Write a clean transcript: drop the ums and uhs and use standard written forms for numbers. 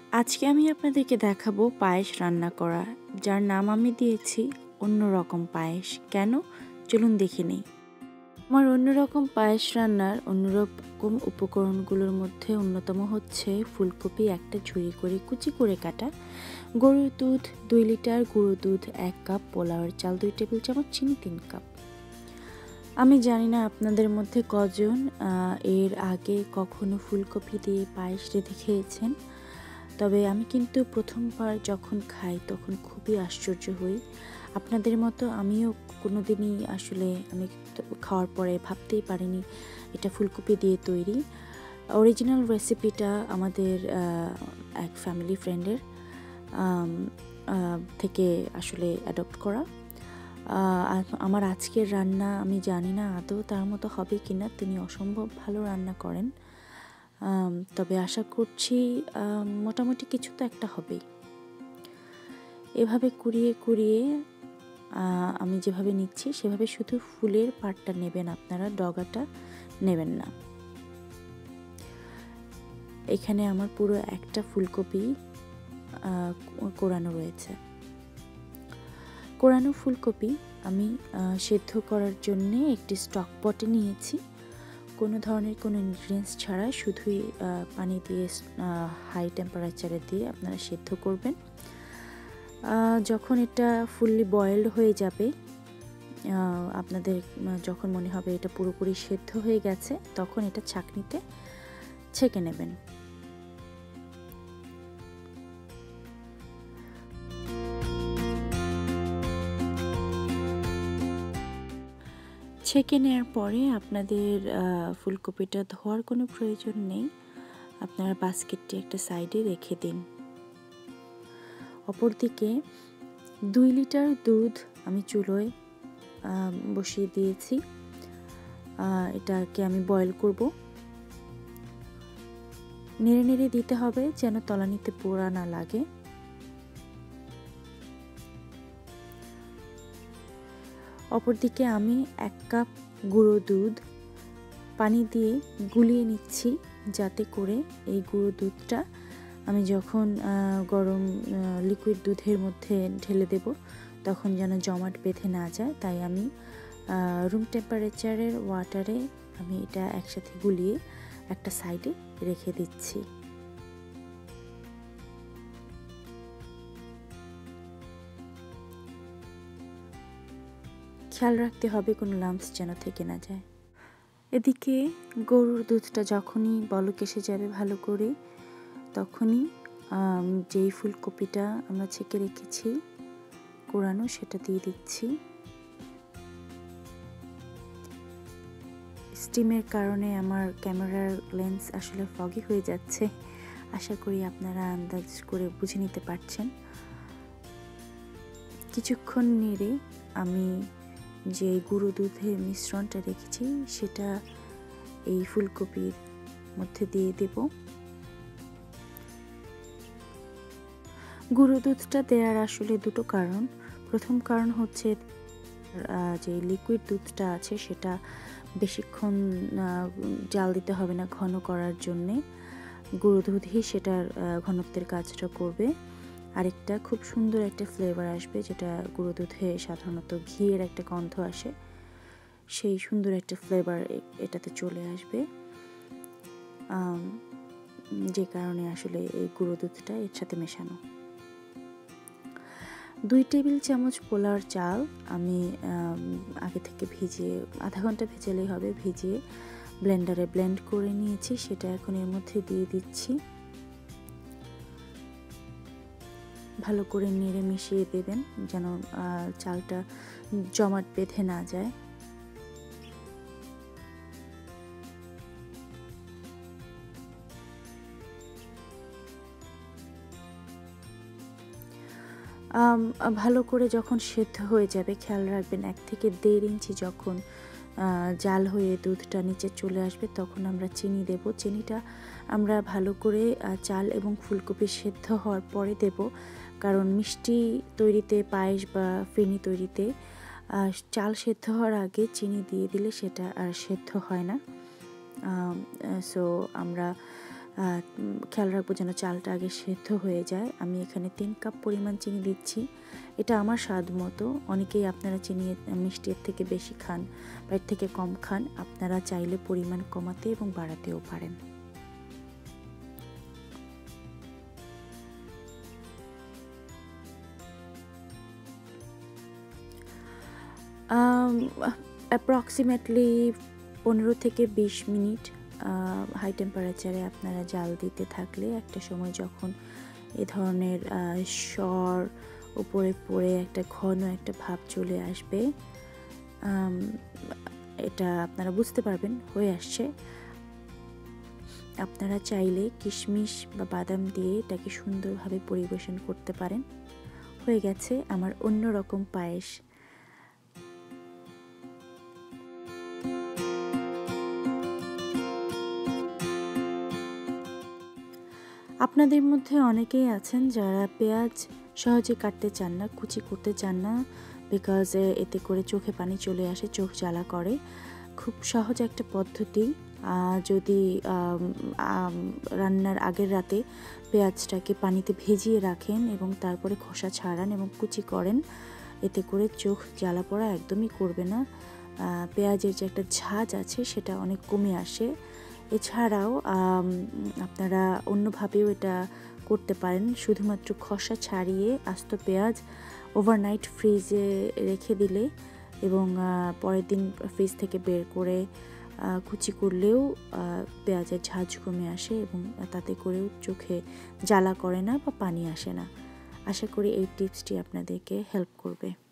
আজকে আমি আপনাদেরকে দেখাবো পায়েস রান্না করা, যার নাম আমি দিয়েছি অন্যরকম পায়েস। কেন? চলুন দেখে নেই। আমার অন্যরকম পায়েস রান্নার অন্যরকম উপকরণগুলোর মধ্যে অন্যতম হচ্ছে ফুলকপি একটা ঝুড়ি করে কুচি করে কাটা, গরুর দুধ 2 লিটার, গুঁড়ো দুধ 1 কাপ, পোলাওয়ের চাল 2 টেবিল চামচ, চিনি 3 কাপ। আমি জানি না আপনাদের মধ্যে কজন এর আগে কখনো ফুলকপি দিয়ে পায়েস রেঁধে খেয়েছেন, তবে আমি কিন্তু প্রথমবার যখন খাই তখন খুবই আশ্চর্য হই। আপনাদের মতো আমিও কোনোদিনই আসলে আমি খাওয়ার পরে ভাবতেই পারিনি এটা ফুলকপি দিয়ে তৈরি। অরিজিনাল রেসিপিটা আমাদের এক ফ্যামিলি ফ্রেন্ডের থেকে আসলে অ্যাডপ্ট করা। আমার আজকের রান্না আমি জানি না আদৌ তার মতো হবে কিনা, তিনি অসম্ভব ভালো রান্না করেন। তবে আশা করছি মোটামুটি কিছু তো একটা হবেই। এভাবে কুড়িয়ে কুড়িয়ে আমি যেভাবে নিচ্ছি সেভাবে শুধু ফুলের পাটটা নেবেন আপনারা, ডগাটা নেবেন না। এখানে আমার পুরো একটা ফুলকপি কোরানো রয়েছে। কোরানো ফুলকপি আমি সেদ্ধ করার জন্য একটি স্টক পটে নিয়েছি। কোনো ধরনের কোনো ইনগ্রিডিয়েন্টস ছাড়া শুধুই পানি দিয়ে হাই টেম্পারেচারে দিয়ে আপনারা সেদ্ধ করবেন। যখন এটা ফুললি বয়েলড হয়ে যাবে, আপনাদের যখন মনে হবে এটা পুরোপুরি সেদ্ধ হয়ে গেছে, তখন এটা ছাঁকনিতে ছেঁকে নেবেন। ছেঁকে নেওয়ার পরে আপনাদের ফুলকপিটা ধোয়ার কোনো প্রয়োজন নেই, আপনারা বাস্কেটটি একটা সাইডে রেখে দিন। অপরদিকে 2 লিটার দুধ আমি চুলোয় বসিয়ে দিয়েছি। এটাকে আমি বয়েল করব। নেড়ে নেড়ে দিতে হবে যেন তলানিতে পোড়া না লাগে। অপরদিকে আমি 1 কাপ গুঁড়ো দুধ পানি দিয়ে গুলিয়ে নিচ্ছি, যাতে করে এই গুঁড়ো দুধটা আমি যখন গরম লিকুইড দুধের মধ্যে ঢেলে দেব তখন যেন জমাট বেঁধে না যায়। তাই আমি রুম টেম্পারেচারের ওয়াটারে আমি এটা একসাথে গুলিয়ে একটা সাইডে রেখে দিচ্ছি। খেয়াল রাখতে হবে কোনো লাম্পস যেন থেকে না যায়। এদিকে গরুর দুধটা যখনই বলক এসে যাবে ভালো করে, তখনই যেই ফুলকপিটা আমরা ছেঁকে রেখেছি কোরানো সেটা দিয়ে দিচ্ছি। স্টিমের কারণে আমার ক্যামেরার লেন্স আসলে ফগি হয়ে যাচ্ছে, আশা করি আপনারা আন্দাজ করে বুঝে নিতে পারছেন। কিছুক্ষণ নেড়ে আমি যে গুঁড়ো দুধের মিশ্রণটা রেখেছি সেটা এই ফুলকপির মধ্যে দিয়ে দেব। গুঁড়ো দুধটা দেওয়ার আসলে দুটো কারণ। প্রথম কারণ হচ্ছে যে লিকুইড দুধটা আছে সেটা বেশিক্ষণ জাল দিতে হবে না ঘন করার জন্যে, গুঁড়ো দুধই সেটার ঘনত্বের কাজটা করবে। আরেকটা খুব সুন্দর একটা ফ্লেভার আসবে, যেটা গুঁড়ো দুধে সাধারণত ঘিয়ের একটা গন্ধ আসে, সেই সুন্দর একটা ফ্লেভার এটাতে চলে আসবে, যে কারণে আসলে এই গুঁড়ো দুধটা এর সাথে মেশানো। 2 টেবিল চামচ পোলাওর চাল আমি আগে থেকে ভিজিয়ে আধা ঘন্টা ভেজালেই হবে, ভিজিয়ে ব্লেন্ডারে ব্লেন্ড করে নিয়েছি, সেটা এখন এর মধ্যে দিয়ে দিচ্ছি। ভালো করে নেড়ে মিশিয়ে দেবেন যেন চালটা জমাট বেঁধে না যায়। ভালো করে যখন সেদ্ধ হয়ে যাবে, খেয়াল রাখবেন 1 থেকে 1.5 ইঞ্চি যখন জাল হয়ে দুধটা নিচে চলে আসবে তখন আমরা চিনি দেব। চিনিটা আমরা ভালো করে চাল এবং ফুলকপি সেদ্ধ হওয়ার পরে দেব, কারণ মিষ্টি তৈরিতে, পায়েস বা ফেনি তৈরিতে চাল সেদ্ধ হওয়ার আগে চিনি দিয়ে দিলে সেটা আর সেদ্ধ হয় না। সো আমরা খেয়াল রাখবো যেন চালটা আগে সেদ্ধ হয়ে যায়। আমি এখানে 3 কাপ পরিমাণ চিনি দিচ্ছি। এটা আমার স্বাদ মতো। অনেকেই আপনারা চিনি মিষ্টির থেকে বেশি খান বা এর থেকে কম খান, আপনারা চাইলে পরিমাণ কমাতে এবং বাড়াতেও পারেন। অ্যাপ্রক্সিমেটলি 15 থেকে 20 মিনিট হাই টেম্পারেচারে আপনারা জাল দিতে থাকলে একটা সময় যখন এ ধরনের স্বর উপরে পড়ে একটা ঘন একটা ভাব চলে আসবে, এটা আপনারা বুঝতে পারবেন হয়ে আসছে। আপনারা চাইলে কিশমিশ বা বাদাম দিয়ে এটাকে সুন্দরভাবে পরিবেশন করতে পারেন। হয়ে গেছে আমার অন্যরকম পায়েস। আপনাদের মধ্যে অনেকেই আছেন যারা পেঁয়াজ সহজে কাটতে চান না, কুচি করতে চান না, বিকজ এতে করে চোখে পানি চলে আসে, চোখ জ্বালা করে। খুব সহজ একটা পদ্ধতি। যদি রান্নার আগের রাতে পেঁয়াজটাকে পানিতে ভিজিয়ে রাখেন এবং তারপরে খোসা ছাড়ান এবং কুচি করেন, এতে করে চোখ জ্বালা পোড়া একদমই করবে না। পেঁয়াজের যে একটা ঝাঁজ আছে সেটা অনেক কমে আসে। এছাড়াও আপনারা অন্যভাবেও এটা করতে পারেন। শুধুমাত্র খোসা ছাড়িয়ে আস্ত পেঁয়াজ ওভারনাইট ফ্রিজে রেখে দিলে এবং পরের দিন ফ্রিজ থেকে বের করে কুচি করলেও পেঁয়াজের ঝাঁজ কমে আসে এবং তাতে করেও চোখে জ্বালা করে না বা পানি আসে না। আশা করি এই টিপসটি আপনাদেরকে হেল্প করবে।